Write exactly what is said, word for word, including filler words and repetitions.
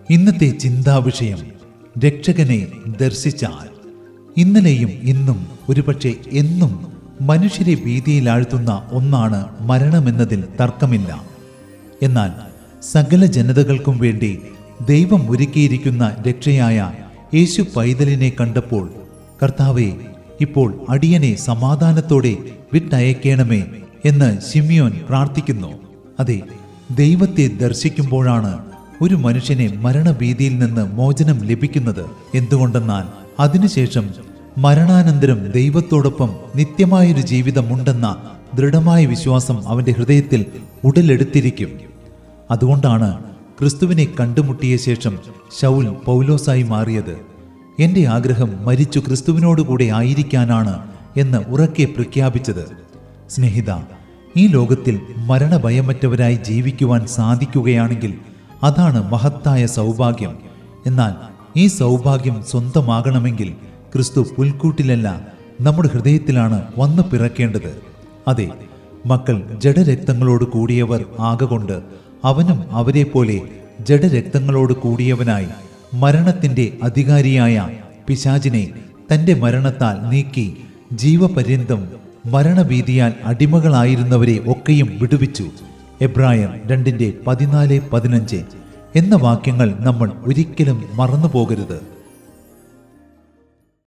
ഇന്നത്തെ ചിന്താവിഷയം രക്ഷകനെ ദർശിച്ചാൽ. ഇന്നലെയും ഇന്നും ഒരുപക്ഷെ എന്നും മനുഷ്യരെ ഭീതിയിലാഴ്ത്തുന്ന ഒന്നാണ് മരണമെന്നതിൽ തർക്കമില്ല. എന്നാൽ സകല ജനതകൾക്കും വേണ്ടി ദൈവം ഒരുക്കിയിരിക്കുന്ന രക്ഷയായ യേശു പൈതലിനെ കണ്ടപ്പോൾ, കർത്താവേ, ഇപ്പോൾ അടിയനെ സമാധാനത്തോടെ വിട്ടയക്കണമേ എന്ന് ശിമ്യോൻ പ്രാർത്ഥിക്കുന്നു. അതെ, ദൈവത്തെ ദർശിക്കുമ്പോഴാണ് ഒരു മനുഷ്യനെ മരണഭീതിയിൽ നിന്ന് മോചനം ലഭിക്കുന്നത്. എന്തുകൊണ്ടെന്നാൽ അതിനുശേഷം മരണാനന്തരം ദൈവത്തോടൊപ്പം നിത്യമായൊരു ജീവിതമുണ്ടെന്ന ദൃഢമായ വിശ്വാസം അവന്റെ ഹൃദയത്തിൽ ഉടലെടുത്തിരിക്കും. അതുകൊണ്ടാണ് ക്രിസ്തുവിനെ കണ്ടുമുട്ടിയ ശേഷം ശൗൽ പൗലോസായി മാറിയത്. എൻ്റെ ആഗ്രഹം മരിച്ചു ക്രിസ്തുവിനോടുകൂടെ ആയിരിക്കാനാണ് എന്ന് ഉറക്കെ പ്രഖ്യാപിച്ചത്. സ്നേഹിത, ഈ ലോകത്തിൽ മരണഭയമറ്റവരായി ജീവിക്കുവാൻ സാധിക്കുകയാണെങ്കിൽ അതാണ് മഹത്തായ സൗഭാഗ്യം. എന്നാൽ ഈ സൗഭാഗ്യം സ്വന്തമാകണമെങ്കിൽ ക്രിസ്തു പുൽക്കൂട്ടിലല്ല, നമ്മുടെ ഹൃദയത്തിലാണ് വന്നു പിറക്കേണ്ടത്. അതെ, മക്കൾ ജഡരക്തങ്ങളോട് കൂടിയവർ ആകൊണ്ട് അവനും അവരെ പോലെ ജഡരക്തങ്ങളോട് കൂടിയവനായി മരണത്തിന്റെ അധികാരിയായ പിശാചിനെ തന്റെ മരണത്താൽ നീക്കി ജീവപര്യന്തം മരണഭീതിയാൽ അടിമകളായിരുന്നവരെ ഒക്കെയും വിടുവിച്ചു. എബ്രായർ രണ്ടിന്റെ പതിനാല് പതിനഞ്ച് എന്ന വാക്യങ്ങൾ നമ്മൾ ഒരിക്കലും മറന്നു പോകരുത്.